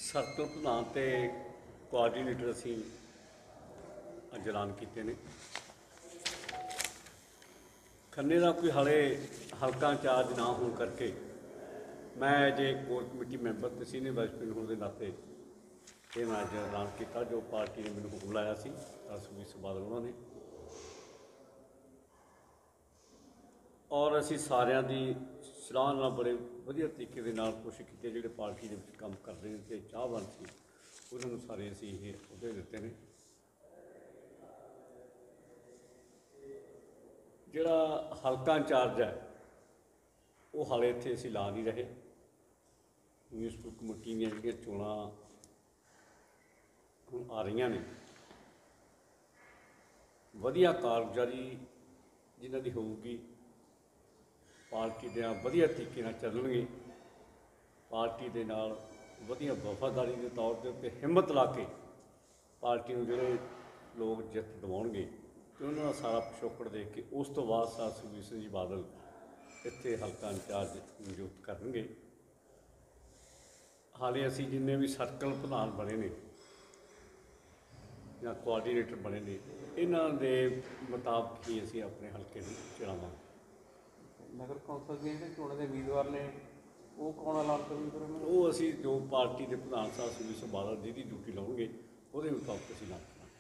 Circle ਪ੍ਰਧਾਨ ਤੇ coordinator ਅਸੀਂ ਅੱਜ ਐਲਾਨ ਕੀਤੇ ਨੇ। ਖੰਨੇ ਦਾ ਕੋਈ ਹਾਲੇ ਹਲਕਾ ਇੰਚਾਰਜ ਨਾ ਹੋਣ ਕਰਕੇ ਮੈਂ ਜੇ ਕੋਰ ਕਮੇਟੀ ਮੈਂਬਰ ਤੇ ਸੀਨੀਅਰ ਵਾਈਸ ਪ੍ਰੈਜ਼ੀਡੈਂਟ ਹੋਣ ਦੇ ਨਾਤੇ ਇਹ ਮੈਂ ਅੱਜ ਐਲਾਨ ਕੀਤਾ। ਜੋ ਪਾਰਟੀ ਨੇ ਮੈਨੂੰ ਹੁਕਮ ਲਾਇਆ ਸੀ ਸੁਖਬੀਰ ਸਿੰਘ ਬਾਦਲ ਉਹਨਾਂ ਨੇ, ਔਰ ਅਸੀਂ ਸਾਰਿਆਂ ਦੀ ਸਲਾਹ ਨਾਲ ਬੜੇ ਵਧੀਆ ਤਰੀਕੇ ਦੇ ਨਾਲ ਕੋਸ਼ਿਸ਼ ਕੀਤੀ। ਜਿਹੜੇ ਪਾਰਟੀ ਦੇ ਵਿੱਚ ਕੰਮ ਕਰਦੇ ਨੇ ਅਤੇ ਚਾਹਵਾਨ ਸੀ ਉਹਨਾਂ ਨੂੰ ਸਾਰੇ ਅਸੀਂ ਇਹ ਅਹੁਦੇ ਦਿੱਤੇ ਨੇ। ਜਿਹੜਾ ਹਲਕਾ ਇੰਚਾਰਜ ਹੈ ਉਹ ਹਾਲੇ ਇੱਥੇ ਅਸੀਂ ਲਾ ਨਹੀਂ ਰਹੇ। ਮਿਊਨਿਸਪਲ ਕਮੇਟੀ ਦੀਆਂ ਜਿਹੜੀਆਂ ਚੋਣਾਂ ਹੁਣ ਆ ਰਹੀਆਂ ਨੇ, ਵਧੀਆ ਕਾਰਗੁਜ਼ਾਰੀ ਜਿਨ੍ਹਾਂ ਦੀ ਹੋਊਗੀ, ਪਾਰਟੀ ਦੇ ਨਾਲ ਵਧੀਆ ਤਰੀਕੇ ਨਾਲ ਚੱਲਣਗੇ, ਪਾਰਟੀ ਦੇ ਨਾਲ ਵਧੀਆ ਵਫਾਦਾਰੀ ਦੇ ਤੌਰ ਦੇ ਉੱਤੇ ਹਿੰਮਤ ਲਾ ਕੇ ਪਾਰਟੀ ਨੂੰ ਜਿਹੜੇ ਲੋਕ ਜਿੱਤ ਦਿਵਾਉਣਗੇ ਅਤੇ ਉਹਨਾਂ ਦਾ ਸਾਰਾ ਪਿਛੋਕੜ ਦੇਖ ਕੇ ਉਸ ਤੋਂ ਬਾਅਦ ਸੁਖਬੀਰ ਸਿੰਘ ਜੀ ਬਾਦਲ ਇੱਥੇ ਹਲਕਾ ਇੰਚਾਰਜ ਨਿਯੁਕਤ ਕਰਨਗੇ। ਹਾਲੇ ਅਸੀਂ ਜਿੰਨੇ ਵੀ ਸਰਕਲ ਪ੍ਰਧਾਨ ਬਣੇ ਨੇ ਜਾਂ ਕੋਆਰਡੀਨੇਟਰ ਬਣੇ ਨੇ, ਇਹਨਾਂ ਦੇ ਮੁਤਾਬਕ ਹੀ ਅਸੀਂ ਆਪਣੇ ਹਲਕੇ ਨੂੰ ਚਲਾਵਾਂਗੇ। ਨਗਰ ਕੌਂਸਲ ਦੀਆਂ ਜਿਹੜੇ ਚੋਣਾਂ ਦੇ ਉਮੀਦਵਾਰ ਨੇ ਉਹ ਕੌਣ ਐਲਾਨ ਕਰਨਗੇ? ਉਹ ਅਸੀਂ ਜੋ ਪਾਰਟੀ ਦੇ ਪ੍ਰਧਾਨ ਸਾਹਿਬ ਸੁਖਬੀਰ ਸਿੰਘ ਬਾਦਲ ਜਿਹਦੀ ਡਿਊਟੀ ਲਾਉਣਗੇ ਉਹਦੇ ਮੁਤਾਬਕ ਅਸੀਂ ਐਲਾਨ ਕਰਾਂਗੇ।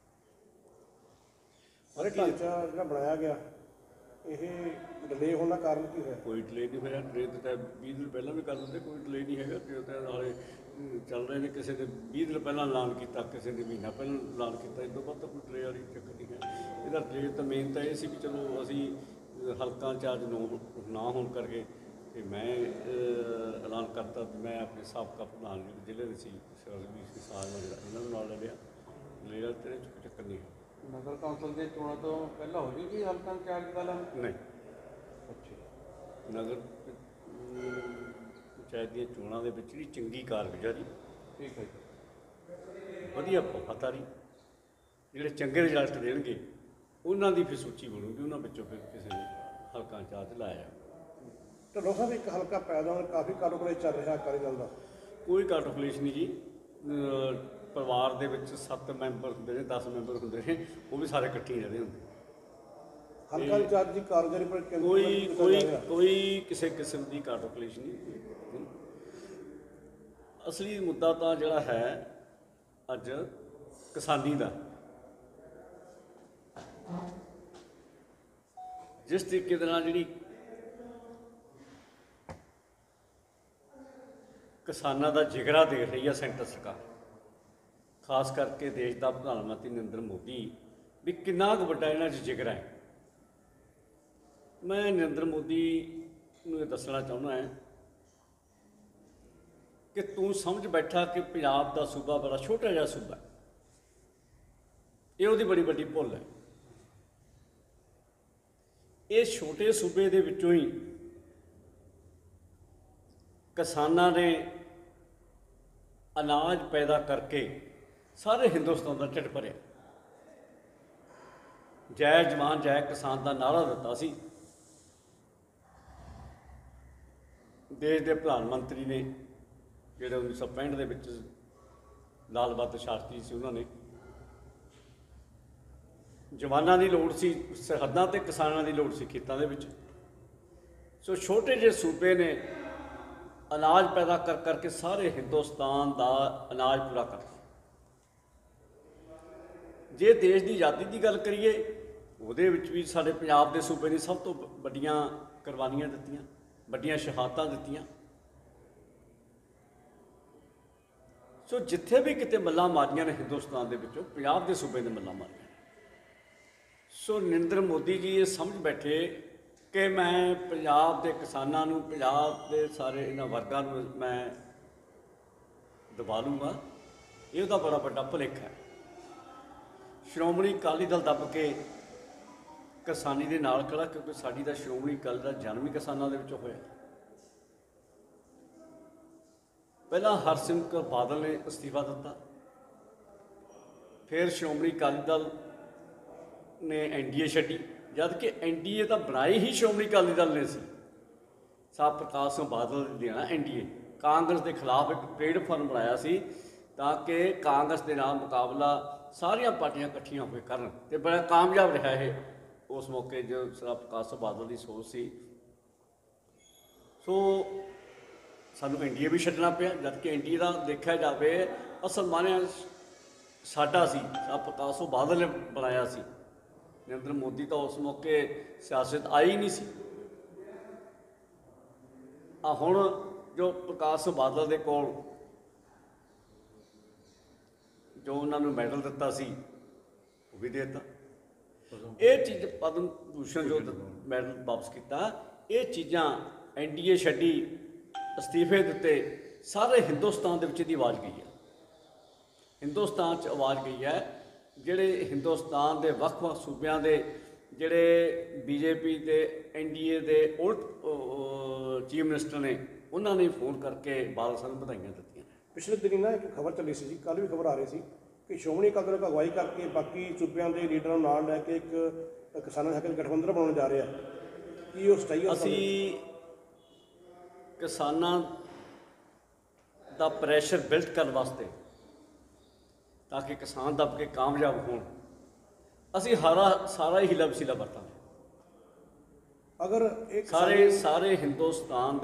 ਪਰ ਢਾਂਚਾ ਜਿਹੜਾ ਬਣਾਇਆ ਗਿਆ ਇਹ ਡਿਲੇ ਹੋਣ ਦਾ ਕਾਰਨ ਕੀ ਹੋਇਆ? ਕੋਈ ਡਿਲੇ ਨਹੀਂ ਹੋਇਆ। ਡਿਲੇ ਤਾਂ 20 ਦਿਨ ਪਹਿਲਾਂ ਵੀ ਕਰ ਦਿੰਦੇ, ਕੋਈ ਡਿਲੇ ਨਹੀਂ ਹੈਗਾ। ਕਿ ਉਹਦੇ ਨਾਲੇ ਚੱਲ ਰਹੇ ਨੇ, ਕਿਸੇ ਨੇ 20 ਦਿਨ ਪਹਿਲਾਂ ਐਲਾਨ ਕੀਤਾ, ਕਿਸੇ ਨੇ ਮਹੀਨਾ ਪਹਿਲਾਂ ਐਲਾਨ ਕੀਤਾ। ਇਸ ਤੋਂ ਬਾਅਦ ਤਾਂ ਕੋਈ ਡਿਲੇ ਵਾਲੀ ਚੱਕਰ ਨਹੀਂ ਹੈ। ਇਹਦਾ ਡਿਲੇ ਤਾਂ ਮੇਨ ਤਾਂ ਇਹ ਸੀ ਵੀ ਚਲੋ ਅਸੀਂ ਹਲਕਾ ਇੰਚਾਰਜ ਨਾ ਹੋਣ ਕਰਕੇ ਅਤੇ ਮੈਂ ਐਲਾਨ ਕਰਤਾ। ਮੈਂ ਆਪਣੇ ਸਾਬਕਾ ਪ੍ਰਧਾਨ ਜ਼ਿਲ੍ਹੇ ਦੇ ਸੀ ਸਰਵੀਰ ਸਿੰਘ ਸਾਜ ਜਿਹੜਾ ਇਹਨਾਂ ਨੂੰ ਨਾਲ ਲੈ ਲਿਆ। ਡਿਲੇ ਵਾਲੇ ਤੇਰੇ ਚੱਕਰ ਨਹੀਂ ਹੈ। ਨਗਰ ਕੌਂਸਲ ਦੀਆਂ ਚੋਣਾਂ ਤੋਂ ਪਹਿਲਾਂ ਹੋ ਜੂਗੀ ਹਲਕਾ ਇੰਚਾਰਜ ਦਾ ਐਲਾਨ? ਨਹੀਂ, ਅੱਛਾ। ਨਗਰ ਪੰਚਾਇਤ ਦੀਆਂ ਚੋਣਾਂ ਦੇ ਵਿੱਚ ਵੀ ਚੰਗੀ ਕਾਰਗੁਜ਼ਾਰੀ, ਠੀਕ ਹੈ ਜੀ, ਵਧੀਆ ਵਫਾਦਾਰੀ, ਜਿਹੜੇ ਚੰਗੇ ਰਿਜ਼ਲਟ ਦੇਣਗੇ ਉਹਨਾਂ ਦੀ ਫਿਰ ਸੂਚੀ ਬਣੂਗੀ। ਉਹਨਾਂ ਵਿੱਚੋਂ ਫਿਰ ਕਿਸੇ ਨੂੰ ਹਲਕਾ ਇੰਚਾਰਜ ਲਾਇਆ। ਢਿੱਲੋਂ ਸਾਹਿਬ ਇੱਕ ਹਲਕਾ ਪੈਦਾ ਹੋਣ ਕਾਫੀ ਕਾਰੋਬਾਰ ਚੱਲ ਰਿਹਾ ਅਕਾਲੀ ਦਲ ਦਾ। ਕੋਈ ਕਾਰਟੋਕਲੇਸ਼ ਨਹੀਂ ਜੀ। ਪਰਿਵਾਰ ਦੇ ਵਿੱਚ 7 ਮੈਂਬਰ ਹੁੰਦੇ ਨੇ, 10 ਮੈਂਬਰ ਹੁੰਦੇ ਨੇ, ਉਹ ਵੀ ਸਾਰੇ ਇਕੱਠੇ ਹੀ ਰਹਿੰਦੇ ਹੁੰਦੇ। ਹਲਕਾ ਇੰਚਾਰਜ ਦੀ ਕਾਰਗੁਜ਼ਾਰੀ ਪਰ ਕੋਈ ਕਿਸੇ ਕਿਸਮ ਦੀ ਕਾਰਟੋਕਲੇਸ਼ ਨਹੀਂ। ਅਸਲੀ ਮੁੱਦਾ ਤਾਂ ਜਿਹੜਾ ਹੈ ਅੱਜ ਕਿਸਾਨੀ ਦਾ, ਜਿਸ ਤਰੀਕੇ ਦੇ ਨਾਲ ਜਿਹੜੀ ਕਿਸਾਨਾਂ ਦਾ ਜਿਗਰਾ ਦੇਖ ਰਹੀ ਹੈ ਸੈਂਟਰ ਸਰਕਾਰ, ਖਾਸ ਕਰਕੇ ਦੇਸ਼ ਦਾ ਪ੍ਰਧਾਨ ਮੰਤਰੀ ਨਰਿੰਦਰ ਮੋਦੀ, ਵੀ ਕਿੰਨਾ ਕੁ ਵੱਡਾ ਇਹਨਾਂ 'ਚ ਜਿਗਰਾ ਹੈ। ਮੈਂ ਨਰਿੰਦਰ ਮੋਦੀ ਨੂੰ ਇਹ ਦੱਸਣਾ ਚਾਹੁੰਦਾ ਹਾਂ ਕਿ ਤੂੰ ਸਮਝ ਬੈਠਾ ਕਿ ਪੰਜਾਬ ਦਾ ਸੂਬਾ ਬੜਾ ਛੋਟਾ ਜਿਹਾ ਸੂਬਾ ਹੈ। ਇਹ ਉਹਦੀ ਬੜੀ ਵੱਡੀ ਭੁੱਲ ਹੈ। ਇਹ ਛੋਟੇ ਸੂਬੇ ਦੇ ਵਿੱਚੋਂ ਹੀ ਕਿਸਾਨਾਂ ਨੇ ਅਨਾਜ ਪੈਦਾ ਕਰਕੇ ਸਾਰੇ ਹਿੰਦੁਸਤਾਨ ਦਾ ਢਿੱਡ ਭਰਿਆ। ਜੈ ਜਵਾਨ ਜੈ ਕਿਸਾਨ ਦਾ ਨਾਅਰਾ ਦਿੱਤਾ ਸੀ। ਦੇਸ਼ ਦੇ ਪ੍ਰਧਾਨ ਮੰਤਰੀ ਨੇ ਜਿਹੜੇ 1965 ਦੇ ਵਿੱਚ ਲਾਲ ਬਹਾਦਰ ਸ਼ਾਸਤਰੀ ਸੀ, ਉਹਨਾਂ ਨੇ ਜਵਾਨਾਂ ਦੀ ਲੋੜ ਸੀ ਸਰਹੱਦਾਂ ਤੇ, ਕਿਸਾਨਾਂ ਦੀ ਲੋੜ ਸੀ ਖੇਤਾਂ ਦੇ ਵਿੱਚ। ਸੋ ਛੋਟੇ ਜਿਹੇ ਸੂਬੇ ਨੇ ਅਨਾਜ ਪੈਦਾ ਕਰ ਕਰਕੇ ਸਾਰੇ ਹਿੰਦੁਸਤਾਨ ਦਾ ਅਨਾਜ ਪੂਰਾ ਕਰ। ਜੇ ਦੇਸ਼ ਦੀ ਆਜ਼ਾਦੀ ਦੀ ਗੱਲ ਕਰੀਏ, ਉਹਦੇ ਵਿੱਚ ਵੀ ਸਾਡੇ ਪੰਜਾਬ ਦੇ ਸੂਬੇ ਨੇ ਸਭ ਤੋਂ ਵੱਡੀਆਂ ਕੁਰਬਾਨੀਆਂ ਦਿੱਤੀਆਂ, ਵੱਡੀਆਂ ਸ਼ਹਾਦਤਾਂ ਦਿੱਤੀਆਂ। ਸੋ ਜਿੱਥੇ ਵੀ ਕਿਤੇ ਮੱਲਾਂ ਮਾਰੀਆਂ ਨੇ ਹਿੰਦੁਸਤਾਨ ਦੇ ਵਿੱਚੋਂ, ਪੰਜਾਬ ਦੇ ਸੂਬੇ ਨੇ ਮੱਲਾਂ ਮਾਰੀਆਂ। ਸੋ ਨਰਿੰਦਰ ਮੋਦੀ ਜੀ ਇਹ ਸਮਝ ਬੈਠੇ ਕਿ ਮੈਂ ਪੰਜਾਬ ਦੇ ਕਿਸਾਨਾਂ ਨੂੰ, ਪੰਜਾਬ ਦੇ ਸਾਰੇ ਇਹਨਾਂ ਵਰਗਾਂ ਨੂੰ ਮੈਂ ਦਬਾ ਲੂੰਗਾ। ਇਹ ਉਹਦਾ ਬੜਾ ਵੱਡਾ ਭੁਲੇਖਾ ਹੈ। ਸ਼੍ਰੋਮਣੀ ਅਕਾਲੀ ਦਲ ਦੱਬ ਕੇ ਕਿਸਾਨੀ ਦੇ ਨਾਲ ਖੜਾ, ਕਿਉਂਕਿ ਸਾਡੀ ਦਾ ਸ਼੍ਰੋਮਣੀ ਅਕਾਲੀ ਦਾ ਜਨਮ ਹੀ ਕਿਸਾਨਾਂ ਦੇ ਵਿੱਚੋਂ ਹੋਇਆ। ਪਹਿਲਾਂ ਹਰਸਿਮਰਤ ਕੌਰ ਬਾਦਲ ਨੇ ਅਸਤੀਫਾ ਦਿੱਤਾ, ਫਿਰ ਸ਼੍ਰੋਮਣੀ ਅਕਾਲੀ ਦਲ ਨੇ NDA ਛੱਡੀ, ਜਦ ਕਿ NDA ਤਾਂ ਬਣਾਈ ਹੀ ਸ਼੍ਰੋਮਣੀ ਅਕਾਲੀ ਦਲ ਨੇ ਸੀ। ਸਾਹਿਬ ਪ੍ਰਕਾਸ਼ ਸਿੰਘ ਬਾਦਲ ਦੇਣਾ NDA, ਕਾਂਗਰਸ ਦੇ ਖਿਲਾਫ ਇੱਕ ਪਲੇਟਫਾਰਮ ਬਣਾਇਆ ਸੀ ਤਾਂ ਕਿ ਕਾਂਗਰਸ ਦੇ ਨਾਲ ਮੁਕਾਬਲਾ ਸਾਰੀਆਂ ਪਾਰਟੀਆਂ ਇਕੱਠੀਆਂ ਹੋ ਕੇ ਕਰਨ, ਤੇ ਬੜਾ ਕਾਮਯਾਬ ਰਿਹਾ ਇਹ ਉਸ ਮੌਕੇ ਜੋ ਸਰਦਾਰ ਪ੍ਰਕਾਸ਼ ਸਿੰਘ ਬਾਦਲ ਦੀ ਸੋਚ ਸੀ। ਸੋ ਸਾਨੂੰ ਇੰਡੀਆ ਵੀ ਛੱਡਣਾ ਪਿਆ, ਜਦ ਕਿ ਇੰਡੀਆ ਦਾ ਦੇਖਿਆ ਜਾਵੇ ਅਸਲ ਮਾਨਿਆ ਸਾਡਾ ਸੀ, ਸਰਦਾਰ ਪ੍ਰਕਾਸ਼ ਸਿੰਘ ਬਾਦਲ ਨੇ ਬਣਾਇਆ ਸੀ। ਨਰਿੰਦਰ ਮੋਦੀ ਤਾਂ ਉਸ ਮੌਕੇ ਸਿਆਸਤ ਆਈ ਨਹੀਂ ਸੀ। ਆ ਹੁਣ ਜੋ ਪ੍ਰਕਾਸ਼ ਸਿੰਘ ਬਾਦਲ ਦੇ ਕੋਲ ਜੋ ਉਹਨਾਂ ਨੂੰ ਮੈਡਲ ਦਿੱਤਾ ਸੀ ਉਹ ਵੀ ਦੇ ਦਿੱਤਾ। ਇਹ ਚੀਜ਼ ਪਦਮ ਭੂਸ਼ਣ ਜੋ ਮੈਡਲ ਵਾਪਸ ਕੀਤਾ, ਇਹ ਚੀਜ਼ਾਂ ਐਨਡੀਏ ਛੱਡੀ, ਅਸਤੀਫੇ ਦਿੱਤੇ, ਸਾਰੇ ਹਿੰਦੁਸਤਾਨ ਦੇ ਵਿੱਚ ਇਹਦੀ ਆਵਾਜ਼ ਗਈ ਹੈ। ਹਿੰਦੁਸਤਾਨ 'ਚ ਆਵਾਜ਼ ਗਈ ਹੈ। ਜਿਹੜੇ ਹਿੰਦੁਸਤਾਨ ਦੇ ਵੱਖ-ਵੱਖ ਸੂਬਿਆਂ ਦੇ ਜਿਹੜੇ ਬੀਜੇਪੀ ਤੇ ਐਨਡੀਏ ਦੇ ਉਲਟ ਚੀਫ ਮਿਨਿਸਟਰ ਨੇ, ਉਹਨਾਂ ਨੇ ਫੋਨ ਕਰਕੇ ਬਾਦਲ ਸਾਹਿਬ ਨੂੰ ਵਧਾਈਆਂ ਦਿੱਤੀਆਂ ਨੇ। ਪਿਛਲੇ ਦਿਨੀ ਨਾ ਇੱਕ ਖਬਰ ਚੱਲੀ ਸੀ ਜੀ, ਕੱਲ੍ਹ ਵੀ ਖਬਰ ਆ ਰਹੀ ਸੀ ਕਿ ਸ਼੍ਰੋਮਣੀ ਅਕਾਲੀ ਦਲ ਅਗਵਾਈ ਕਰਕੇ ਬਾਕੀ ਸੂਬਿਆਂ ਦੇ ਲੀਡਰਾਂ ਨੂੰ ਨਾਲ ਲੈ ਕੇ ਇੱਕ ਕਿਸਾਨਾਂ ਦੇ ਹੱਕ 'ਚ ਗਠਬੰਧਨ ਬਣਾਉਣ ਜਾ ਰਿਹਾ। ਕੀ ਉਹ ਸਟਾਈ ਆ? ਅਸੀਂ ਕਿਸਾਨਾਂ ਦਾ ਪ੍ਰੈਸ਼ਰ ਬਿਲਡ ਕਰਨ ਵਾਸਤੇ, ਤਾਂ ਕਿ ਕਿਸਾਨ ਦੱਬ ਕੇ ਕਾਮਯਾਬ ਹੋਣ, ਅਸੀਂ ਸਾਰਾ ਹੀ ਹਿਲਾ ਵਸੀਲਾ ਵਰਤਾਂਗੇ। ਅਗਰ ਇਹ ਸਾਰੇ ਹਿੰਦੁਸਤਾਨ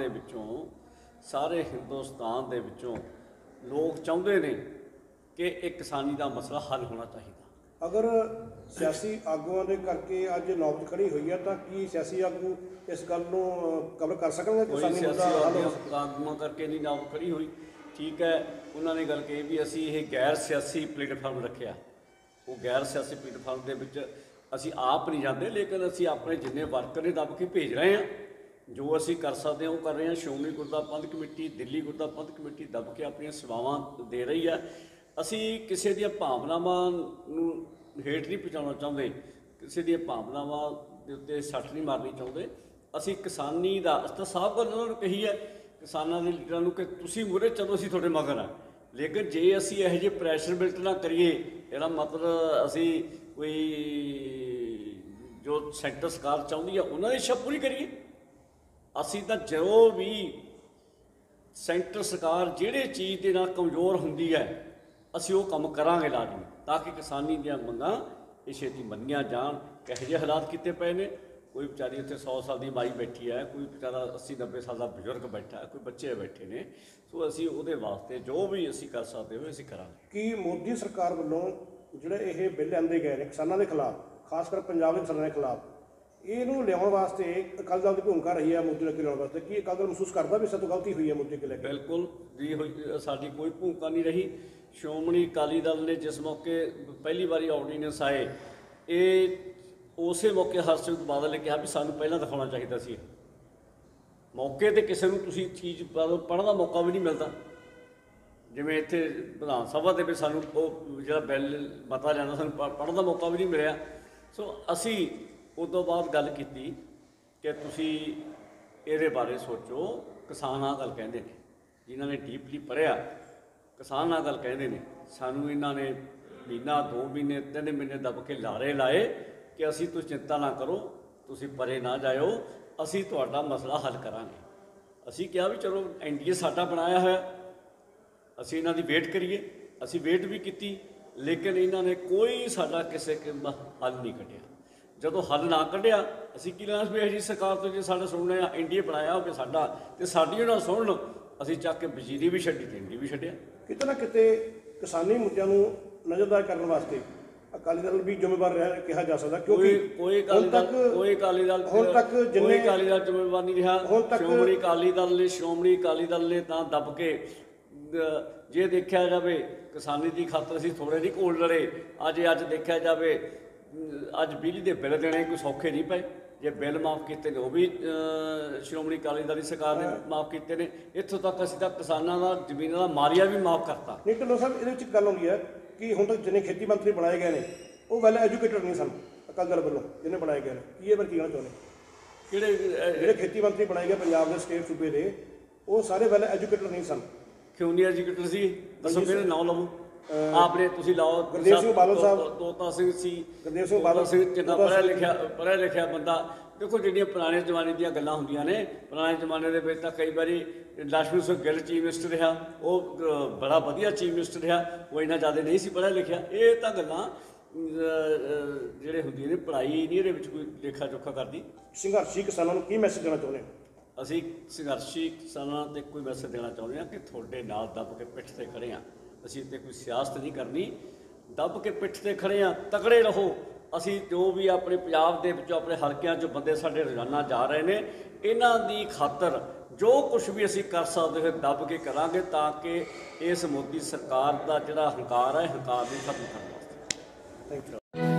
ਦੇ ਵਿੱਚੋਂ ਲੋਕ ਚਾਹੁੰਦੇ ਨੇ ਕਿ ਇਹ ਕਿਸਾਨੀ ਦਾ ਮਸਲਾ ਹੱਲ ਹੋਣਾ ਚਾਹੀਦਾ। ਅਗਰ ਸਿਆਸੀ ਆਗੂਆਂ ਦੇ ਕਰਕੇ ਅੱਜ ਨੌਬਤ ਖੜੀ ਹੋਈ ਹੈ ਤਾਂ ਕੀ ਸਿਆਸੀ ਆਗੂ ਇਸ ਗੱਲ ਨੂੰ ਕਵਰ ਕਰ ਸਕਣਗੇ? ਕੋਈ ਕਿਸਾਨੀ ਮੁੱਦਾ ਹੱਲ ਹੋ ਸਕਦਾ? ਆਗੂਆਂ ਕਰਕੇ ਨਹੀਂ ਨਾਮ ਖੜੀ ਹੋਈ, ਠੀਕ ਹੈ। ਉਹਨਾਂ ਨੇ ਗੱਲ ਕਹੀ ਵੀ ਅਸੀਂ ਇਹ ਗੈਰ ਸਿਆਸੀ ਪਲੇਟਫਾਰਮ ਰੱਖਿਆ। ਉਹ ਗੈਰ ਸਿਆਸੀ ਪਲੇਟਫਾਰਮ ਦੇ ਵਿੱਚ ਅਸੀਂ ਆਪ ਨਹੀਂ ਜਾਂਦੇ, ਲੇਕਿਨ ਅਸੀਂ ਆਪਣੇ ਜਿੰਨੇ ਵਰਕਰ ਨੇ ਦੱਬ ਕੇ ਭੇਜ ਰਹੇ ਹਾਂ। ਜੋ ਅਸੀਂ ਕਰ ਸਕਦੇ ਹਾਂ ਉਹ ਕਰ ਰਹੇ ਹਾਂ। ਸ਼੍ਰੋਮਣੀ ਗੁਰਦੁਆਰਾ ਪ੍ਰਬੰਧਕ ਕਮੇਟੀ, ਦਿੱਲੀ ਗੁਰਦੁਆਰਾ ਪ੍ਰਬੰਧਕ ਕਮੇਟੀ ਦੱਬ ਕੇ ਆਪਣੀਆਂ ਸੇਵਾਵਾਂ ਦੇ ਰਹੀ ਹੈ। ਅਸੀਂ ਕਿਸੇ ਦੀਆਂ ਭਾਵਨਾਵਾਂ ਨੂੰ ਹੇਠ ਨਹੀਂ ਪਹੁੰਚਾਉਣਾ ਚਾਹੁੰਦੇ, ਕਿਸੇ ਦੀਆਂ ਭਾਵਨਾਵਾਂ ਦੇ ਉੱਤੇ ਸੱਟ ਨਹੀਂ ਮਾਰਨੀ ਚਾਹੁੰਦੇ। ਅਸੀਂ ਕਿਸਾਨੀ ਦਾ ਤਾਂ ਸਾਫ਼ ਗੱਲ ਉਹਨਾਂ ਨੂੰ ਕਹੀ ਹੈ, ਕਿਸਾਨਾਂ ਦੇ ਲੀਡਰਾਂ ਨੂੰ, ਕਿ ਤੁਸੀਂ ਮੂਹਰੇ ਚਲੋ, ਅਸੀਂ ਤੁਹਾਡੇ ਮਗਰ ਆ। ਲੇਕਿਨ ਜੇ ਅਸੀਂ ਇਹੋ ਜਿਹੇ ਪ੍ਰੈਸ਼ਰ ਬਿਲਟ ਨਾ ਕਰੀਏ, ਇਹਦਾ ਮਤਲਬ ਅਸੀਂ ਕੋਈ ਜੋ ਸੈਂਟਰ ਸਰਕਾਰ ਚਾਹੁੰਦੀ ਆ ਉਹਨਾਂ ਦੀ ਇੱਛਾ ਪੂਰੀ ਕਰੀਏ। ਅਸੀਂ ਤਾਂ ਜੋ ਵੀ ਸੈਂਟਰ ਸਰਕਾਰ ਜਿਹੜੇ ਚੀਜ਼ ਦੇ ਨਾਲ ਕਮਜ਼ੋਰ ਹੁੰਦੀ ਹੈ, ਅਸੀਂ ਉਹ ਕੰਮ ਕਰਾਂਗੇ ਲਾਜ਼ਮੀ, ਤਾਂ ਕਿ ਕਿਸਾਨੀ ਦੀਆਂ ਮੰਗਾਂ ਇਹ ਛੇਤੀ ਮੰਨੀਆਂ ਜਾਣ। ਕਿਹੋ ਜਿਹੇ ਹਾਲਾਤ ਕੀਤੇ ਪਏ ਨੇ, ਕੋਈ ਵਿਚਾਰੀ ਉੱਥੇ 100 ਸਾਲ ਦੀ ਮਾਈ ਬੈਠੀ ਹੈ, ਕੋਈ ਵਿਚਾਰਾ 80-90 ਸਾਲ ਦਾ ਬਜ਼ੁਰਗ ਬੈਠਾ ਹੈ, ਕੋਈ ਬੱਚੇ ਬੈਠੇ ਨੇ। ਸੋ ਅਸੀਂ ਉਹਦੇ ਵਾਸਤੇ ਜੋ ਵੀ ਅਸੀਂ ਕਰ ਸਕਦੇ ਹੋ ਅਸੀਂ ਕਰਾਂਗੇ। ਕੀ ਮੋਦੀ ਸਰਕਾਰ ਵੱਲੋਂ ਜਿਹੜੇ ਇਹ ਬਿੱਲ ਲਿਆਂਦੇ ਗਏ ਨੇ ਕਿਸਾਨਾਂ ਦੇ ਖਿਲਾਫ, ਖਾਸ ਕਰ ਪੰਜਾਬ ਦੇ ਕਿਸਾਨਾਂ ਦੇ ਖਿਲਾਫ, ਇਹਨੂੰ ਲਿਆਉਣ ਵਾਸਤੇ ਅਕਾਲੀ ਦਲ ਦੀ ਭੂਮਿਕਾ ਰਹੀ ਹੈ ਮੋਦੀ ਨੂੰ ਅੱਗੇ ਲਿਆਉਣ ਵਾਸਤੇ? ਕੀ ਅਕਾਲੀ ਦਲ ਮਹਿਸੂਸ ਕਰਦਾ ਵੀ ਸਾਡੇ ਤੋਂ ਗਲਤੀ ਹੋਈ ਹੈ ਮੋਦੀ ਅੱਗੇ ਲੈ ਕੇ? ਬਿਲਕੁਲ ਜੀ, ਸਾਡੀ ਕੋਈ ਭੂਮਿਕਾ ਨਹੀਂ ਰਹੀ। ਸ਼੍ਰੋਮਣੀ ਅਕਾਲੀ ਦਲ ਨੇ ਜਿਸ ਮੌਕੇ ਪਹਿਲੀ ਵਾਰੀ ਆਰਡੀਨੈਂਸ ਆਏ, ਇਹ ਉਸੇ ਮੌਕੇ ਹਰਸਿਮਰਤ ਬਾਦਲ ਨੇ ਕਿਹਾ ਵੀ ਸਾਨੂੰ ਪਹਿਲਾਂ ਦਿਖਾਉਣਾ ਚਾਹੀਦਾ ਸੀ। ਮੌਕੇ 'ਤੇ ਕਿਸੇ ਨੂੰ ਤੁਸੀਂ ਚੀਜ਼ ਪੜ੍ਹਨ ਦਾ ਮੌਕਾ ਵੀ ਨਹੀਂ ਮਿਲਦਾ। ਜਿਵੇਂ ਇੱਥੇ ਵਿਧਾਨ ਸਭਾ ਦੇ ਵਿੱਚ ਸਾਨੂੰ ਉਹ ਜਿਹੜਾ ਬਿੱਲ ਮਤਾ ਜਾਂਦਾ, ਸਾਨੂੰ ਪੜ੍ਹਨ ਦਾ ਮੌਕਾ ਵੀ ਨਹੀਂ ਮਿਲਿਆ। ਸੋ ਅਸੀਂ ਉਸ ਤੋਂ ਬਾਅਦ ਗੱਲ ਕੀਤੀ ਕਿ ਤੁਸੀਂ ਇਹਦੇ ਬਾਰੇ ਸੋਚੋ। ਕਿਸਾਨ ਆਹ ਗੱਲ ਕਹਿੰਦੇ ਨੇ, ਜਿਨ੍ਹਾਂ ਨੇ ਡੀਪਲੀ ਪੜ੍ਹਿਆ, ਕਿਸਾਨ ਆਹ ਗੱਲ ਕਹਿੰਦੇ ਨੇ। ਸਾਨੂੰ ਇਹਨਾਂ ਨੇ ਮਹੀਨਾ, 2 ਮਹੀਨੇ, 3 ਮਹੀਨੇ ਦੱਬ ਕੇ ਲਾਰੇ ਲਾਏ ਕਿ ਅਸੀਂ ਤੁਸੀਂ ਚਿੰਤਾ ਨਾ ਕਰੋ, ਤੁਸੀਂ ਪਰੇ ਨਾ ਜਾਇਓ, ਅਸੀਂ ਤੁਹਾਡਾ ਮਸਲਾ ਹੱਲ ਕਰਾਂਗੇ। ਅਸੀਂ ਕਿਹਾ ਵੀ ਚਲੋ ਐਨਡੀਏ ਸਾਡਾ ਬਣਾਇਆ ਹੋਇਆ, ਅਸੀਂ ਇਹਨਾਂ ਦੀ ਵੇਟ ਕਰੀਏ। ਅਸੀਂ ਵੇਟ ਵੀ ਕੀਤੀ, ਲੇਕਿਨ ਇਹਨਾਂ ਨੇ ਕੋਈ ਸਾਡਾ ਕਿਸੇ ਹੱਲ ਨਹੀਂ ਕੱਢਿਆ। ਜਦੋਂ ਹੱਲ ਨਾ ਕੱਢਿਆ, ਅਸੀਂ ਕੀ ਲੈਣਾ ਵੀ ਜੀ ਸਰਕਾਰ ਤੋਂ? ਜੇ ਸਾਡਾ ਸੁਣਨੇ ਆ, ਐਨਡੀਏ ਬਣਾਇਆ ਹੋਵੇ ਸਾਡਾ, ਤੇ ਸਾਡੀ ਉਹਨਾਂ ਸੁਣਨ, ਅਸੀਂ ਚੱਕ ਕੇ ਬਿਜਲੀ ਵੀ ਛੱਡੀ ਤੇ ਐਨਡੀਏ ਵੀ ਛੱਡਿਆ। ਕਿਤੇ ਨਾ ਕਿਤੇ ਕਿਸਾਨੀ ਮੁੱਦਿਆਂ ਨੂੰ ਨਜ਼ਰਦਾਰ ਕਰਨ ਵਾਸਤੇ ਅਕਾਲੀ ਦਲ ਵੀ ਜ਼ਿੰਮੇਵਾਰ ਰਿਹਾ ਕਿਹਾ ਜਾ ਸਕਦਾ, ਕਿਉਂਕਿ ਕੋਈ ਅਕਾਲੀ ਦਲ ਜ਼ਿੰਮੇਵਾਰ ਨਹੀਂ ਰਿਹਾ। ਸ਼੍ਰੋਮਣੀ ਅਕਾਲੀ ਦਲ ਨੇ ਤਾਂ ਦੱਬ ਕੇ, ਜੇ ਦੇਖਿਆ ਜਾਵੇ ਕਿਸਾਨੀ ਦੀ ਖਾਤਰ ਅਸੀਂ ਥੋੜ੍ਹੇ ਨਹੀਂ ਕੋਲ ਲੜੇ। ਅੱਜ ਦੇਖਿਆ ਜਾਵੇ, ਅੱਜ ਬਿਜਲੀ ਦੇ ਬਿੱਲ ਦੇਣੇ ਕੋਈ ਸੌਖੇ ਨਹੀਂ ਪਏ। ਜੇ ਬਿੱਲ ਮਾਫ ਕੀਤੇ ਨੇ ਉਹ ਵੀ ਸ਼੍ਰੋਮਣੀ ਅਕਾਲੀ ਦਲ ਦੀ ਸਰਕਾਰ ਨੇ ਮਾਫ ਕੀਤੇ ਨੇ। ਇੱਥੋਂ ਤੱਕ ਅਸੀਂ ਤਾਂ ਕਿਸਾਨਾਂ ਦਾ ਜ਼ਮੀਨਾਂ ਦਾ ਮਾਰੀਆ ਵੀ ਮਾਫ ਕਰਤਾ। ਨਹੀਂ ਢਿੱਲੋਂ ਸਾਹਿਬ, ਇਹਦੇ ਵਿੱਚ ਇੱਕ ਗੱਲ ਆਉਂਦੀ ਹੈ ਕਿ ਹੁਣ ਤੱਕ ਜਿੰਨੇ ਖੇਤੀ ਮੰਤਰੀ ਬਣਾਏ ਗਏ ਨੇ ਉਹ ਵੈਲ ਐਜੂਕੇਟਡ ਨਹੀਂ ਸਨ ਅਕਾਲੀ ਦਲ ਵੱਲੋਂ, ਜਿਹਨੇ ਬਣਾਏ ਗਏ ਨੇ। ਕੀ ਇਹ ਬਾਰੇ ਕੀ ਕਹਿਣਾ ਚਾਹੁੰਦੇ? ਜਿਹੜੇ ਖੇਤੀ ਮੰਤਰੀ ਬਣਾਏ ਗਏ ਪੰਜਾਬ ਦੇ ਸਟੇਟ ਸੂਬੇ ਦੇ, ਉਹ ਸਾਰੇ ਵੈਲ ਐਜੂਕੇਟਡ ਨਹੀਂ ਸਨ। ਕਿਉਂ ਨਹੀਂ ਐਜੂਕੇਟਡ ਸੀ? ਦੱਸੋ, ਕਿਹੜੇ ਨਾਂ ਲਵੋ? ਆਪਨੇ ਤੁਸੀਂ ਲਾਓ ਗੁਰਦੇਵ ਸਿੰਘ ਬਾਦਲ ਸਾਹਿਬ, ਤੋਤਾ ਸਿੰਘ ਸੀ, ਗੁਰਦੇਵ ਸਿੰਘ ਤੋਤਾ ਬਾਦਲ, ਸਿੰਘ ਚੰਗਾ ਤੋਤਾ ਪੜ੍ਹਿਆ ਲਿਖਿਆ ਬੰਦਾ। ਦੇਖੋ ਜਿਹੜੀਆਂ ਪੁਰਾਣੇ ਜ਼ਮਾਨੇ ਦੀਆਂ ਗੱਲਾਂ ਹੁੰਦੀਆਂ ਨੇ, ਪੁਰਾਣੇ ਜ਼ਮਾਨੇ ਦੇ ਵਿੱਚ ਤਾਂ ਕਈ ਵਾਰੀ ਲక్ష్మణ ਸਿੰਘ ਗਿੱਲ ਚੀਫ ਮਿਨਿਸਟਰ ਰਿਹਾ, ਉਹ ਬੜਾ ਵਧੀਆ ਚੀਫ ਮਿਨਿਸਟਰ ਰਿਹਾ, ਉਹ ਇੰਨਾ ਜ਼ਿਆਦਾ ਨਹੀਂ ਸੀ ਪੜ੍ਹਿਆ ਲਿਖਿਆ। ਇਹ ਤਾਂ ਗੱਲਾਂ ਜਿਹੜੇ ਹੁੰਦੀਆਂ ਨੇ, ਪੜ੍ਹਾਈ ਨਹੀਂ ਇਹਦੇ ਵਿੱਚ ਕੋਈ ਲੇਖਾ ਜੋਖਾ ਕਰਦੀ। ਸੰਘਰਸ਼ੀ ਕਿਸਾਨਾਂ ਨੂੰ ਕੀ ਮੈਸੇਜ ਦੇਣਾ ਚਾਹੁੰਦੇ ਹੋ? ਅਸੀਂ ਸੰਘਰਸ਼ੀ ਕਿਸਾਨਾਂ ਤੇ ਕੋਈ ਮੈਸੇਜ ਦੇਣਾ ਚਾਹੁੰਦੇ ਹਾਂ ਕਿ ਤੁਹਾਡੇ ਨਾਲ ਦੱਬ ਕੇ ਪਿੱਠ ਤੇ ਖੜੇ ਹਾਂ। ਅਸੀਂ ਤੇ ਕੋਈ ਸਿਆਸਤ ਨਹੀਂ ਕਰਨੀ, ਦੱਬ ਕੇ ਪਿੱਠ ਤੇ ਖੜੇ ਹਾਂ, ਤਕੜੇ ਰਹੋ। ਅਸੀਂ ਜੋ ਵੀ ਆਪਣੇ ਪੰਜਾਬ ਦੇ ਵਿੱਚੋਂ, ਆਪਣੇ ਹਲਕਿਆਂ 'ਚੋਂ ਬੰਦੇ ਸਾਡੇ ਰੋਜ਼ਾਨਾ ਜਾ ਰਹੇ ਨੇ, ਇਹਨਾਂ ਦੀ ਖਾਤਰ ਜੋ ਕੁਝ ਵੀ ਅਸੀਂ ਕਰ ਸਕਦੇ ਹੋ ਦੱਬ ਕੇ ਕਰਾਂਗੇ, ਤਾਂ ਕਿ ਇਸ ਮੋਦੀ ਸਰਕਾਰ ਦਾ ਜਿਹੜਾ ਹੰਕਾਰ ਹੈ, ਹੰਕਾਰ ਨੂੰ ਖਤਮ ਕਰਨ ਵਾਸਤੇ। Thank you.